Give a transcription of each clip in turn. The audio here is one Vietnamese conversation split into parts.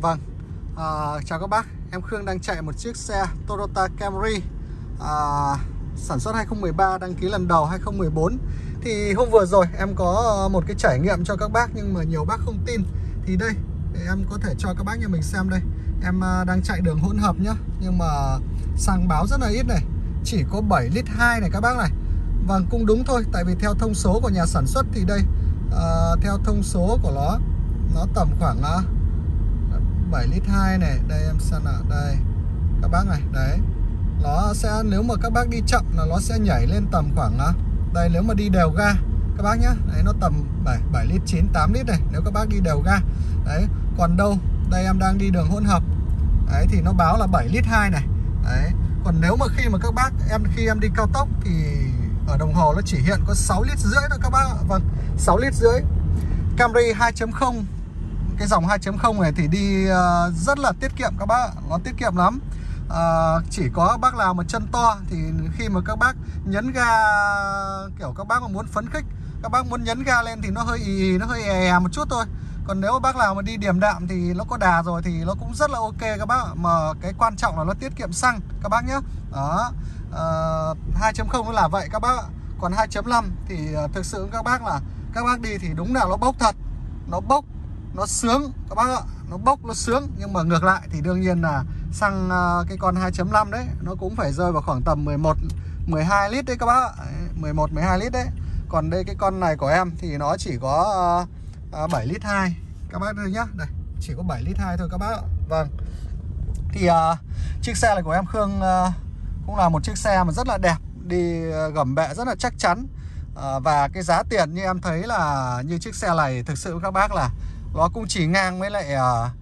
Vâng, chào các bác. Em Khương đang chạy một chiếc xe Toyota Camry sản xuất 2013, đăng ký lần đầu 2014. Thì hôm vừa rồi em có một cái trải nghiệm cho các bác, nhưng mà nhiều bác không tin. Thì đây, để em có thể cho các bác nhà mình xem đây. Em đang chạy đường hỗn hợp nhá, nhưng mà xăng báo rất là ít này, chỉ có 7,2 lít này các bác này. Vâng, cũng đúng thôi, tại vì theo thông số của nhà sản xuất thì đây, theo thông số của nó tầm khoảng 7,2 lít này. Đây em xem nào, đây các bác này, đấy. Nó sẽ, nếu mà các bác đi chậm là nó sẽ nhảy lên tầm khoảng đây, nếu mà đi đều ga các bác nhá, đấy, nó tầm 7 lít 9, 8 lít này, nếu các bác đi đều ga. Đấy, còn đâu, đây em đang đi đường hỗn hợp. Đấy, thì nó báo là 7,2 lít này. Đấy, còn nếu mà khi mà các bác, khi em đi cao tốc thì ở đồng hồ nó chỉ hiện có 6,5 lít thôi các bác ạ. Vâng, 6,5 lít. Camry 2.0, cái dòng 2.0 này thì đi rất là tiết kiệm các bác ạ. Nó tiết kiệm lắm. Chỉ có bác nào mà chân to thì khi mà các bác nhấn ga, kiểu các bác mà muốn phấn khích, các bác muốn nhấn ga lên thì nó hơi nó hơi è một chút thôi. Còn nếu mà bác nào mà đi điềm đạm thì nó có đà rồi thì nó cũng rất là ok các bác ạ. Mà cái quan trọng là nó tiết kiệm xăng các bác nhé. Đó, 2.0 nó là vậy các bác ạ. Còn 2.5 thì thực sự các bác là các bác đi thì đúng là nó bốc thật. Nó bốc, nó sướng các bác ạ. Nó bốc, nó sướng. Nhưng mà ngược lại thì đương nhiên là xăng cái con 2.5 đấy nó cũng phải rơi vào khoảng tầm 11, 12 lít đấy các bác ạ. 11, 12 lít đấy. Còn đây cái con này của em thì nó chỉ có 7,2 lít các bác ơi nhá. Đây, chỉ có 7,2 lít thôi các bác ạ. Vâng. Thì chiếc xe này của em Khương cũng là một chiếc xe mà rất là đẹp, đi gầm bẹ rất là chắc chắn. Và cái giá tiền như em thấy là như chiếc xe này thực sự các bác là nó cũng chỉ ngang với lại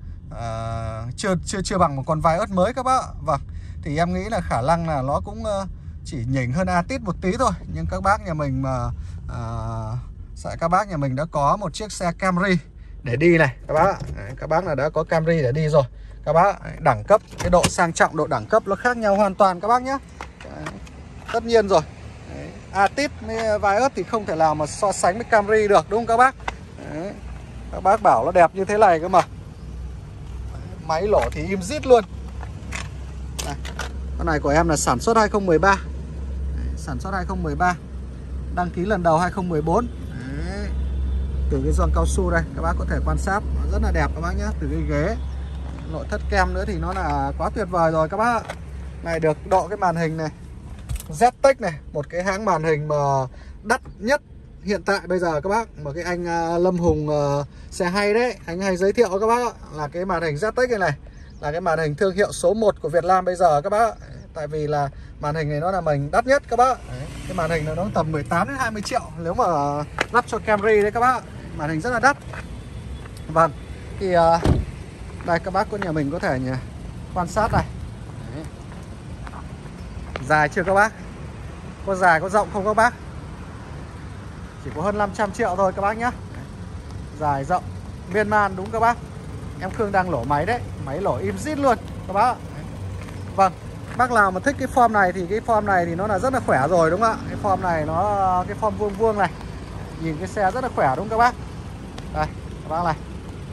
chưa bằng một con Vios mới các bác ạ. Vâng, thì em nghĩ là khả năng là nó cũng chỉ nhỉnh hơn Altis một tí thôi. Nhưng các bác nhà mình mà các bác nhà mình đã có một chiếc xe Camry để đi này các bác ạ. Các bác là đã có Camry để đi rồi các bác. Đẳng cấp, cái độ sang trọng, độ đẳng cấp nó khác nhau hoàn toàn các bác nhé. Tất nhiên rồi. Altis với Vios thì không thể nào mà so sánh với Camry được, đúng không các bác? Đấy. Các bác bảo nó đẹp như thế này cơ mà. Máy lổ thì im rít luôn. Đây. Con này của em là sản xuất 2013. Đấy, sản xuất 2013, đăng ký lần đầu 2014. Đấy. Từ cái gioăng cao su đây các bác có thể quan sát, nó rất là đẹp các bác nhé. Từ cái ghế, nội thất kem nữa thì nó là quá tuyệt vời rồi các bác ạ. Này được độ cái màn hình này ZTEC này, một cái hãng màn hình mà đắt nhất hiện tại bây giờ các bác. Mà cái anh Lâm Hùng xe hay đấy, anh hay giới thiệu các bác ạ, là cái màn hình ZTEC này là cái màn hình thương hiệu số 1 của Việt Nam bây giờ các bác. Tại vì là màn hình này nó là màn hình đắt nhất các bác. Đấy, cái màn hình này nó tầm 18 đến 20 triệu nếu mà lắp cho Camry đấy các bác. Màn hình rất là đắt. Vâng, thì đây các bác của nhà mình có thể quan sát này. Đấy. Dài chưa các bác? Có dài có rộng không các bác? Chỉ có hơn 500 triệu thôi các bác nhé. Dài rộng miên man đúng các bác. Em Khương đang lổ máy đấy, máy lổ im rít luôn các bác. Vâng, bác nào mà thích cái form này thì cái form này thì nó là rất là khỏe rồi đúng không ạ? Cái form này nó, cái form vuông vuông này, nhìn cái xe rất là khỏe đúng không các bác? Đây các bác này,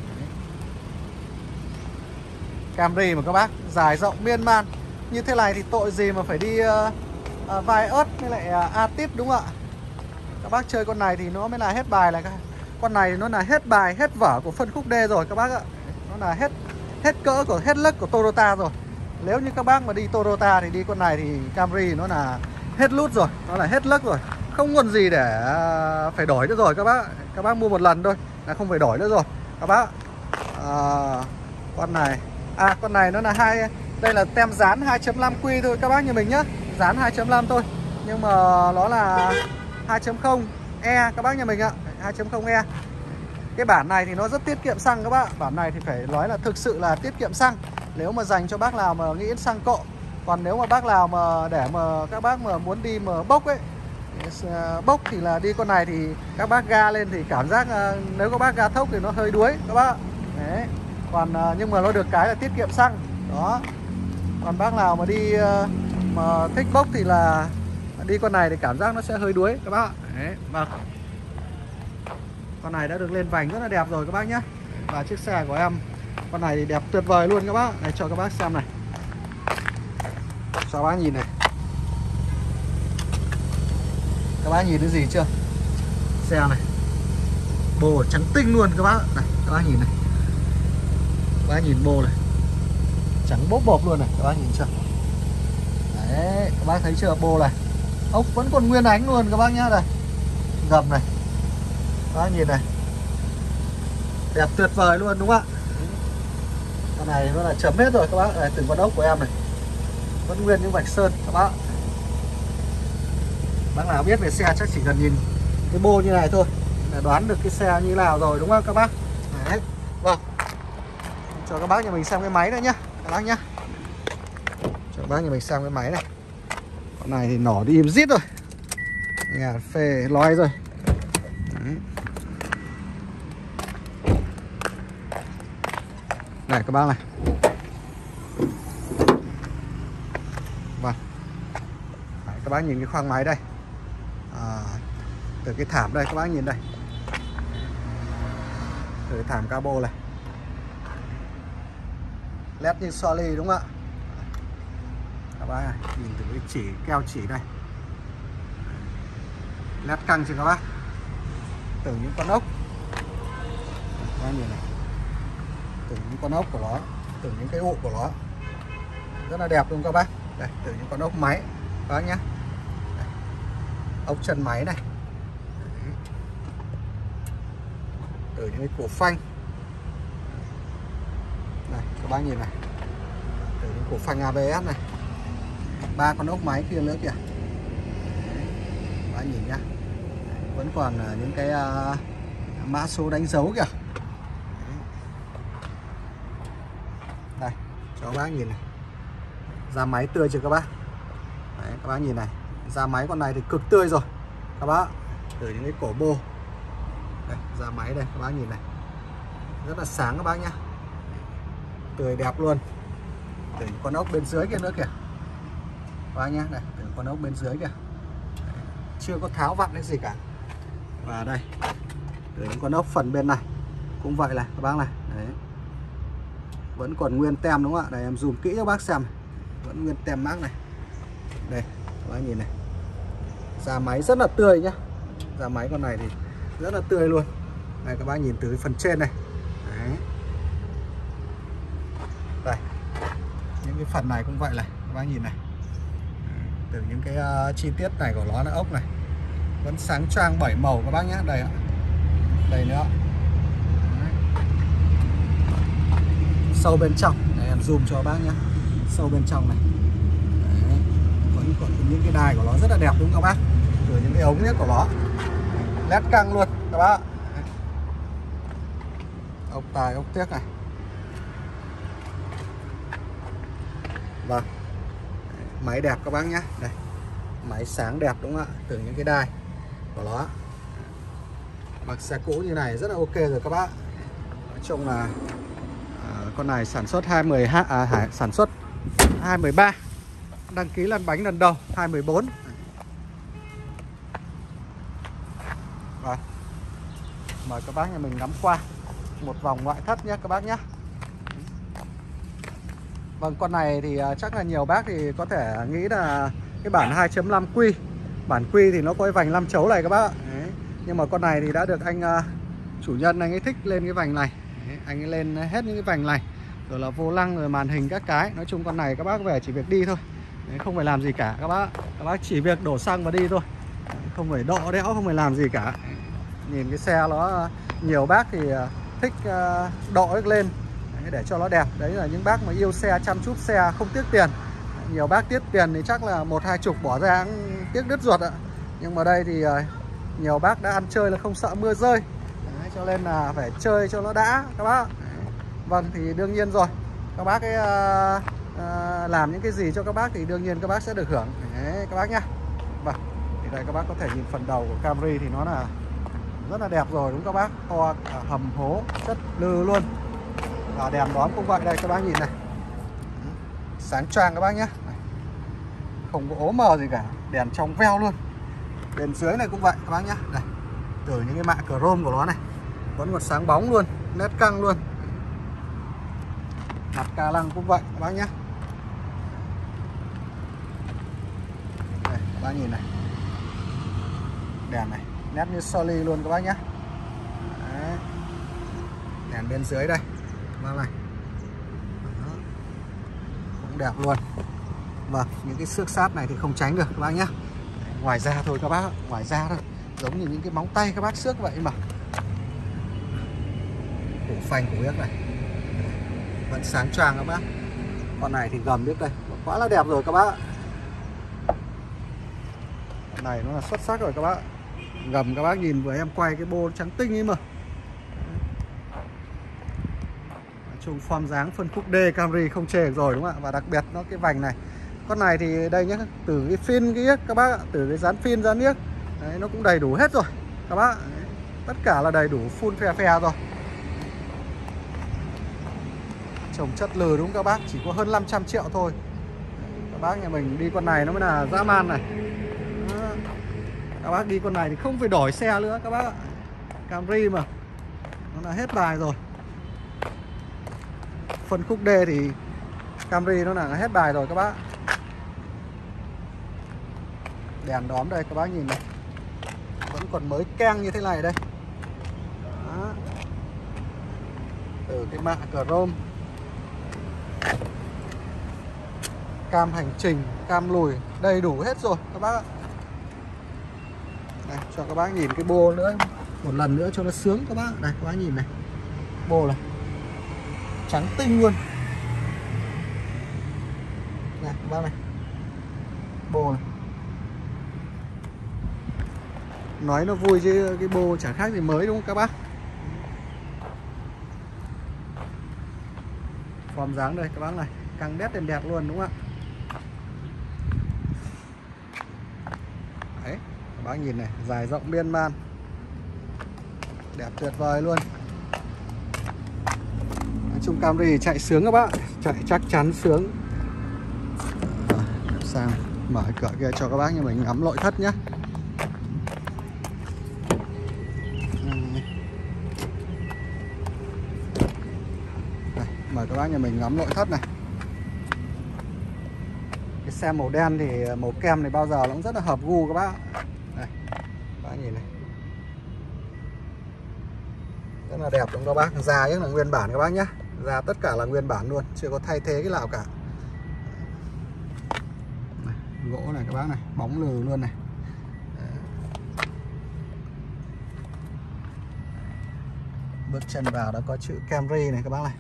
Camry mà các bác, dài rộng miên man như thế này thì tội gì mà phải đi Vios với lại Altis đúng không ạ? Các bác chơi con này thì nó mới là hết bài này. Con này nó là hết bài, hết vở của phân khúc D rồi các bác ạ. Nó là hết cỡ của, hết lấc của Toyota rồi. Nếu như các bác mà đi Toyota thì đi con này thì Camry nó là hết lút rồi, nó là hết lấc rồi. Không còn gì để phải đổi nữa rồi các bác. Các bác mua một lần thôi là không phải đổi nữa rồi các bác. Con này, con này nó là đây là tem dán 2.5 Q thôi các bác như mình nhá. Dán 2.5 thôi. Nhưng mà nó là 2.0 E các bác nhà mình ạ. 2.0 E. Cái bản này thì nó rất tiết kiệm xăng các bác. Bản này thì phải nói là thực sự là tiết kiệm xăng. Nếu mà dành cho bác nào mà nghĩ đến xăng cộ. Còn nếu mà bác nào mà để mà các bác mà muốn đi mà bốc ấy, bốc thì là đi con này thì các bác ga lên thì cảm giác nếu các bác ga thốc thì nó hơi đuối các bác. Đấy. Còn nhưng mà nó được cái là tiết kiệm xăng. Đó. Còn bác nào mà đi mà thích bốc thì là đi con này thì cảm giác nó sẽ hơi đuối các bác. Đấy. Vâng. Con này đã được lên vành rất là đẹp rồi các bác nhé. Và chiếc xe của em Con này thì đẹp tuyệt vời luôn các bác. Đây cho các bác xem này. Cho các bác nhìn này. Các bác nhìn thấy gì chưa? Xe này bồ trắng tinh luôn các bác. Này, các bác nhìn này. Các bác nhìn bồ này. Trắng bốp bộp luôn này, các bác nhìn chưa? Đấy, các bác thấy chưa, bồ này. Ốc vẫn còn nguyên ánh luôn các bác nhá. Đây. Gầm này. Các bác nhìn này. Đẹp tuyệt vời luôn đúng không ạ? Con này nó là chấm hết rồi các bác. Đây, từng con ốc của em này. Vẫn nguyên những vạch sơn các bác. Bác nào biết về xe chắc chỉ cần nhìn cái bô như này thôi là đoán được cái xe như nào rồi đúng không các bác? Đấy. Vâng. Cho các bác nhà mình xem cái máy nữa nhá các bác nhá. Cho các bác nhà mình xem cái máy này. Con này thì nỏ đi im rít rồi. Nhà phê lói rồi. Đấy. Này các bác này. Vâng. Đấy, các bác nhìn cái khoang máy đây. Từ cái thảm đây các bác nhìn đây. Từ cái thảm cabo này. LED như Soli đúng không ạ? Các bác này, nhìn từ cái chỉ keo chỉ này. LED căng chưa các bác? Từ những con ốc. Các bác nhìn này. Từ những con ốc của nó, từ những cái ụ của nó. Rất là đẹp luôn các bác. Đây, từ những con ốc máy các bác nhé. Đây. Ốc chân máy này. Từ những cái cổ phanh. Này các bác nhìn này. Từ những cổ phanh ABS này. 3 con ốc máy kia nữa kìa. Các bác nhìn nhá. Vẫn còn những cái mã số đánh dấu kìa. Đây, cho các bác nhìn này. Da máy tươi chưa các bác? Đấy, các bác nhìn này. Da máy con này thì cực tươi rồi các bác. Từ những cái cổ bô. Đây, da máy đây các bác nhìn này. Rất là sáng các bác nhá. Tươi đẹp luôn. Từ những con ốc bên dưới kia nữa kìa. Các bác nhá, đây, từ con ốc bên dưới kìa. Đấy, chưa có tháo vặn cái gì cả. Và đây, từ những con ốc phần bên này cũng vậy này các bác này. Đấy. Vẫn còn nguyên tem đúng không ạ? Đây em zoom kỹ cho bác xem. Vẫn nguyên tem mác này. Đây, các bác nhìn này. Da máy rất là tươi nhá. Da máy con này thì rất là tươi luôn. Đây các bác nhìn từ phần trên này. Đấy. Đây. Những cái phần này cũng vậy này, các bác nhìn này. Từ những cái chi tiết này của nó là ốc này. Vẫn sáng choang 7 màu các bác nhé. Đây ạ. Đây nữa. Đấy. Sâu bên trong, đây em zoom cho các bác nhé. Sâu bên trong này. Đấy. Vẫn còn những cái đai của nó rất là đẹp đúng không các bác? Từ những cái ống nhất của nó. LED căng luôn các bác. Đấy. Ốc tai, ốc tiếc này. Vâng. Máy đẹp các bác nhé. Đây. Máy sáng đẹp đúng không ạ? Từ những cái đai của nó. Mặc xe cũ như này rất là ok rồi các bác. Nói chung là con này sản xuất 2012 sản xuất 2013. Đăng ký lăn bánh lần đầu 2014. Rồi. Mời các bác nhà mình ngắm qua một vòng ngoại thất nhé các bác nhé. Vâng, con này thì chắc là nhiều bác thì có thể nghĩ là cái bản 2.5Q. Bản Q thì nó có cái vành 5 chấu này các bác. Đấy. Nhưng mà con này thì đã được anh chủ nhân anh ấy thích lên cái vành này. Đấy. Anh ấy lên hết những cái vành này. Rồi là vô lăng rồi màn hình các cái. Nói chung con này các bác về chỉ việc đi thôi. Đấy, không phải làm gì cả các bác. Các bác chỉ việc đổ xăng và đi thôi. Đấy, không phải độ đẽo, không phải làm gì cả. Nhìn cái xe nó nhiều bác thì thích độ lên để cho nó đẹp. Đấy là những bác mà yêu xe, chăm chút xe, không tiếc tiền. Nhiều bác tiếc tiền thì chắc là 1-2 bỏ ra cũng tiếc đứt ruột ạ. Nhưng mà đây thì nhiều bác đã ăn chơi là không sợ mưa rơi. Đấy, cho nên là phải chơi cho nó đã các bác. Đấy. Vâng, thì đương nhiên rồi. Các bác ấy làm những cái gì cho các bác thì đương nhiên các bác sẽ được hưởng. Đấy, các bác nhá. Vâng, thì đây các bác có thể nhìn phần đầu của Camry thì nó là rất là đẹp rồi đúng các bác. To hầm hố chất lư luôn. Và đèn đóm cũng vậy đây các bác nhìn này. Sáng choang các bác nhé. Không có ố mờ gì cả. Đèn trong veo luôn. Bên dưới này cũng vậy các bác nhé. Đây. Từ những cái mạ chrome của nó này vẫn còn sáng bóng luôn. LED căng luôn. Mặt ca lăng cũng vậy các bác nhé. Đây, các bác nhìn này, đèn này nét như Soli luôn các bác nhé. Đấy. Đèn bên dưới đây các bác này. Đó. Cũng đẹp luôn. Vâng, những cái xước sát này thì không tránh được các bác nhé. Ngoài da thôi các bác, ngoài da thôi, giống như những cái móng tay các bác xước vậy mà. Củ phanh của biết này vẫn sáng choang các bác. Con này thì gầm biết đây, quá là đẹp rồi các bác. Con này nó là xuất sắc rồi các bác. Gầm các bác nhìn vừa em quay cái bô trắng tinh ấy mà. Nói chung form dáng phân khúc D Camry không chê được rồi đúng không ạ. Và đặc biệt nó cái vành này, con này thì đây nhé, từ cái phin cái yếc các bác ạ, từ cái dán phin dán yếc đấy, nó cũng đầy đủ hết rồi các bác. Đấy, tất cả là đầy đủ full phe phe rồi. Trồng chất lừ đúng không các bác, chỉ có hơn 500 triệu thôi. Các bác nhà mình đi con này nó mới là dã man này. Đó. Các bác đi con này thì không phải đổi xe nữa các bác ạ. Camry mà nó là hết bài rồi. Phân khúc D thì Camry nó là hết bài rồi các bác. Đèn đóm đây các bác nhìn này, vẫn còn mới keng như thế này đây. Đó. Từ cái mạ chrome, cam hành trình, cam lùi đầy đủ hết rồi các bác ạ. Đây, cho các bác nhìn cái bô nữa một lần nữa cho nó sướng các bác. Đây các bác nhìn này, bô này trắng tinh luôn. Này các bác này, bô này. Nói nó vui chứ cái bô chả khác gì mới đúng không các bác. Form dáng đây các bác này, căng đét đèn đẹp luôn đúng không ạ. Đấy, các bác nhìn này, dài rộng miên man, đẹp tuyệt vời luôn. Nói chung Camry chạy sướng các bác, chạy chắc chắn sướng. Sang mở cửa kia cho các bác nhà mình ngắm nội thất nhé. Đây, mời các bác nhà mình ngắm nội thất này. Cái xe màu đen thì màu kem này bao giờ nó cũng rất là hợp gu các bác. Đây, các bác nhìn này, rất là đẹp đúng không các bác. Da rất là nguyên bản các bác nhé, da tất cả là nguyên bản luôn, chưa có thay thế cái nào cả. Này, gỗ này các bác này, bóng lừ luôn này. Bước chân vào đã có chữ Camry này các bác này.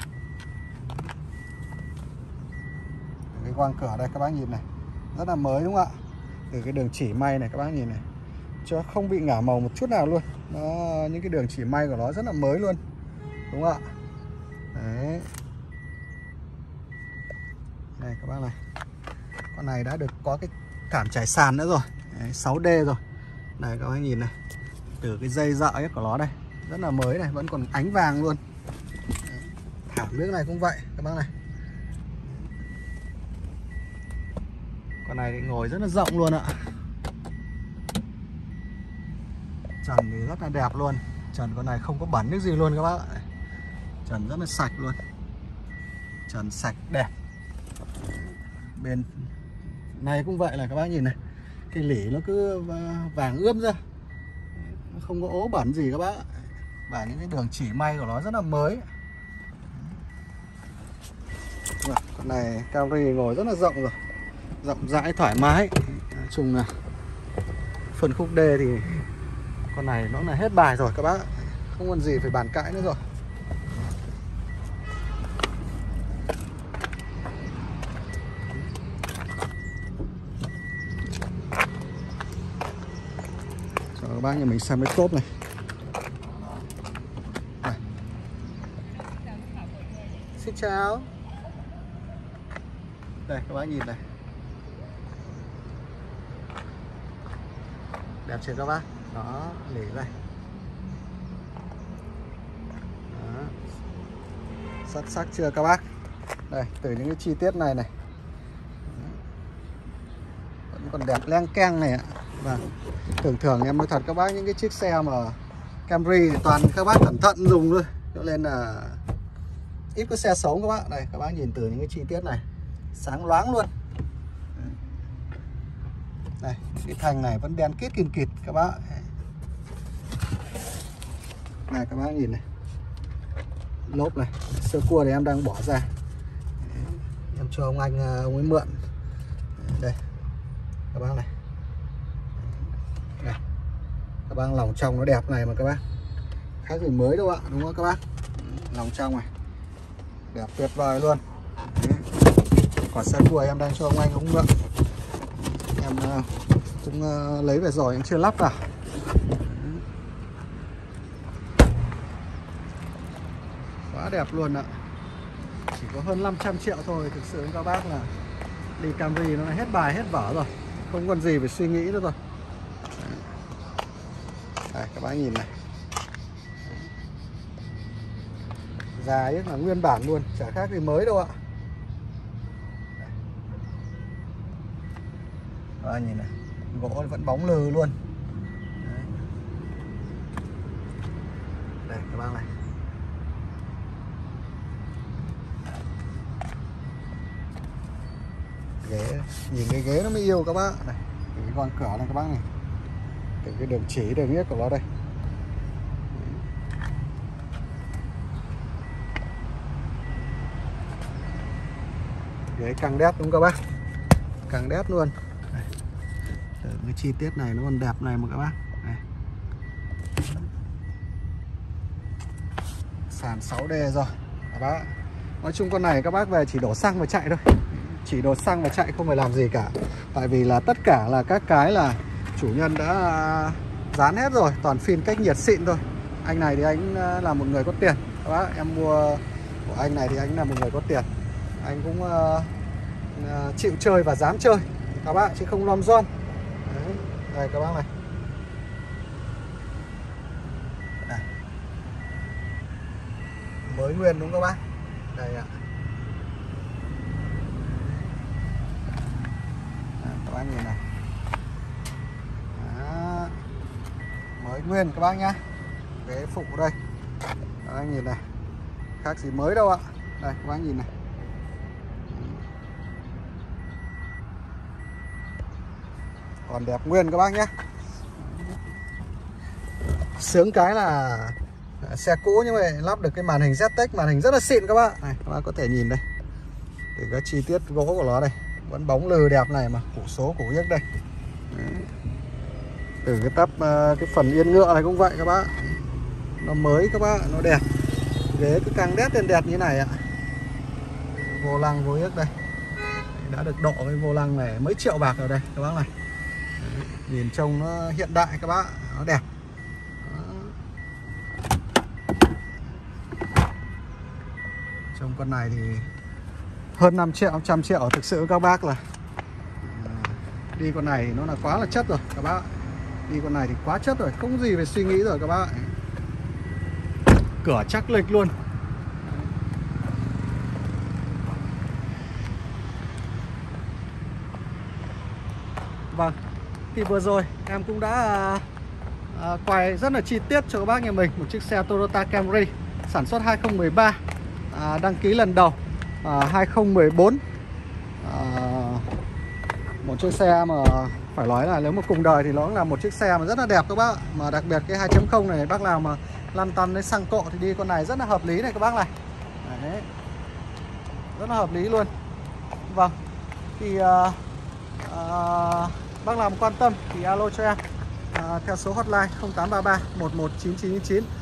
Cái quang cửa đây các bác nhìn này, rất là mới đúng không ạ. Từ cái đường chỉ may này các bác nhìn này, cho không bị ngả màu một chút nào luôn. Nó, những cái đường chỉ may của nó rất là mới luôn đúng không ạ. Đấy. Đây các bác này, con này đã được có cái cảm trải sàn nữa rồi. Đấy, 6D rồi. Đây các bác nhìn này, từ cái dây dợ ấy của nó đây, rất là mới này, vẫn còn ánh vàng luôn. Đấy. Thảm nước này cũng vậy các bác này. Con này thì ngồi rất là rộng luôn ạ. Trần thì rất là đẹp luôn. Trần con này không có bẩn nước gì luôn các bác ạ. Trần rất là sạch luôn. Trần sạch đẹp. Bên này cũng vậy là các bác nhìn này, cái lỉ nó cứ vàng ươm ra, nó không có ố bẩn gì các bác. Và những cái đường chỉ may của nó rất là mới. Con này Camry ngồi rất là rộng rồi, rộng rãi thoải mái. Nói chung là phân khúc D thì con này nó là hết bài rồi các bác, không còn gì phải bàn cãi nữa rồi. Cho các bác nhà mình xem cái cốp này. Xin chào. Đây các bác nhìn này, đẹp chưa các bác. Đó, lỉ đây. Đó. Xuất sắc chưa các bác. Đây, từ những cái chi tiết này này vẫn còn đẹp leng keng này ạ. Và thường em nói thật các bác, những cái chiếc xe mà Camry thì toàn các bác cẩn thận dùng thôi, cho nên là ít có xe xấu các bác. Đây các bác nhìn từ những cái chi tiết này, sáng loáng luôn. Đây, cái thành này vẫn đen kít kìn kịt các bác. Này các bác nhìn này, lốp này, sơ cua thì em đang bỏ ra, em cho ông anh ông ấy mượn. Đây các bác này, đây các bác, lòng trong nó đẹp này mà các bác, khác gì mới đâu ạ, đúng không các bác? Lòng trong này đẹp tuyệt vời luôn. Còn xe cua em đang cho ông anh ông mượn, em cũng lấy về rồi, em chưa lắp vào. Quá đẹp luôn ạ. Chỉ có hơn 500 triệu thôi. Thực sự các bác là đi Camry nó hết bài hết vở rồi, không còn gì phải suy nghĩ nữa rồi. Đây các bác nhìn này, da ấy là nguyên bản luôn, chả khác gì mới đâu ạ. Các bác nhìn này, gỗ vẫn bóng lừ luôn. Đấy. Đây các bác này, ghế, nhìn cái ghế nó mới yêu các bác này. Cái con cửa này các bác này, cái đường chỉ đường viết của nó đây. Ghế căng đét đúng không các bác, căng đét luôn. Đây. Cái chi tiết này nó còn đẹp này mà các bác. Đây. Sàn 6D rồi các bác. Nói chung con này các bác về chỉ đổ xăng và chạy thôi, chỉ đổ xăng và chạy, không phải làm gì cả. Tại vì là tất cả là các cái là chủ nhân đã dán hết rồi, toàn phim cách nhiệt xịn thôi. Anh này thì anh là một người có tiền các bác, em mua của anh này thì anh là một người có tiền, anh cũng chịu chơi và dám chơi các bác, chứ không lom rom. Đây các bác này, đây. Mới nguyên đúng không các bác? Đây ạ. Các bác nhìn này. Đó. Mới nguyên các bác nhá. Ghế phụ đây, các bác nhìn này, khác gì mới đâu ạ. Đây các bác nhìn này, còn đẹp nguyên các bác nhé. Sướng cái là xe cũ nhưng mà lắp được cái màn hình ZTEC, màn hình rất là xịn các bác. Này các bác có thể nhìn đây, từ các chi tiết gỗ của nó đây, vẫn bóng lừ đẹp này mà, củ số củ nhức đây. Đấy. Từ cái tắp cái phần yên ngựa này cũng vậy các bác, nó mới các bác, nó đẹp. Ghế cứ căng đét lên đẹp như này ạ. Vô lăng vô yếc đây, đã được độ cái vô lăng này mấy triệu bạc rồi đây các bác này. Đấy. Nhìn trông nó hiện đại các bác, nó đẹp. Trong con này thì hơn 5 triệu, 100 triệu. Thực sự các bác là đi con này nó là quá là chất rồi các bác. Đi con này thì quá chất rồi, không gì phải suy nghĩ rồi các bác. Cửa chắc lịch luôn. Vâng, thì vừa rồi em cũng đã quay rất là chi tiết cho các bác nhà mình một chiếc xe Toyota Camry sản xuất 2013, đăng ký lần đầu 2014. Một chiếc xe mà phải nói là nếu mà cùng đời thì nó cũng là một chiếc xe mà rất là đẹp các bác. Mà đặc biệt cái 2.0 này, bác nào mà lăn tăn đến xăng cộ thì đi con này rất là hợp lý này các bác này. Đấy. Rất là hợp lý luôn. Vâng, thì bác nào quan tâm thì alo cho em theo số hotline 0833 119999.